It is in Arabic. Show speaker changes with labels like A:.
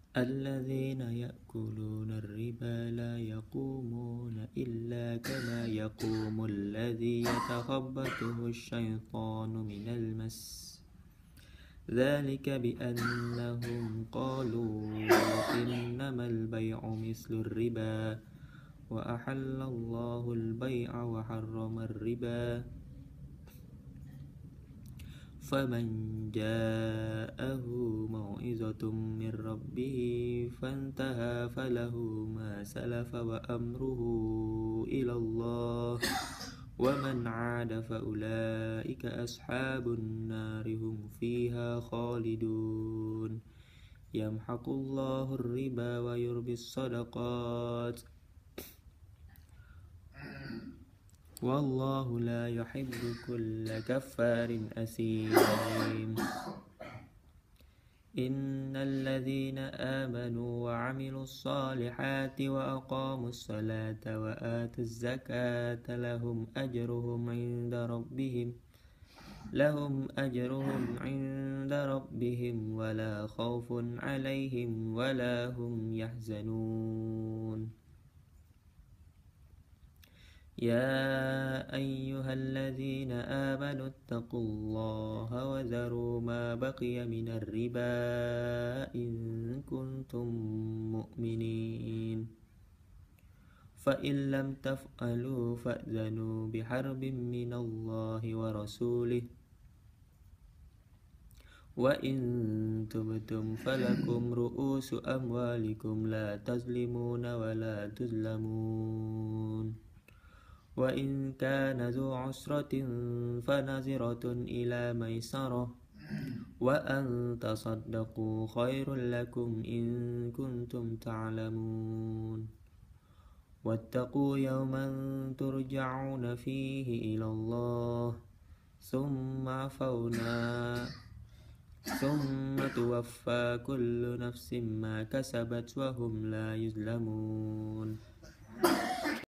A: الذين يأكلون الربا لا يقومون إلا كما يقوم الذي يتخبطه الشيطان من المس، ذلك بأنهم قالوا إنما البيع مثل الربا وأحل الله البيع وحرم الربا. فمن جاءه موعظة من ربه فانتهى فله ما سلف وأمره إلى الله ومن عاد فأولئك أصحاب النار هم فيها خالدون. يمحق الله الربا ويربي الصدقات والله لا يحب كل كفار أثيم. إن الذين آمنوا وعملوا الصالحات وأقاموا الصلاة وآتوا الزكاة لهم أجرهم عند ربهم ولا خوف عليهم ولا هم يحزنون. يا أيها الذين آمنوا اتقوا الله وذروا ما بقي من الربا إن كنتم مؤمنين، فإن لم تفعلوا فأذنوا بحرب من الله ورسوله، وإن تبتم فلكم رؤوس أموالكم لا تظلمون ولا تظلمون. وإن كان ذو عسرة فنظرة إلى ميسرة وأن تصدقوا خير لكم إن كنتم تعلمون. واتقوا يوما ترجعون فيه إلى الله ثم توفى كل نفس ما كسبت وهم لا يظلمون.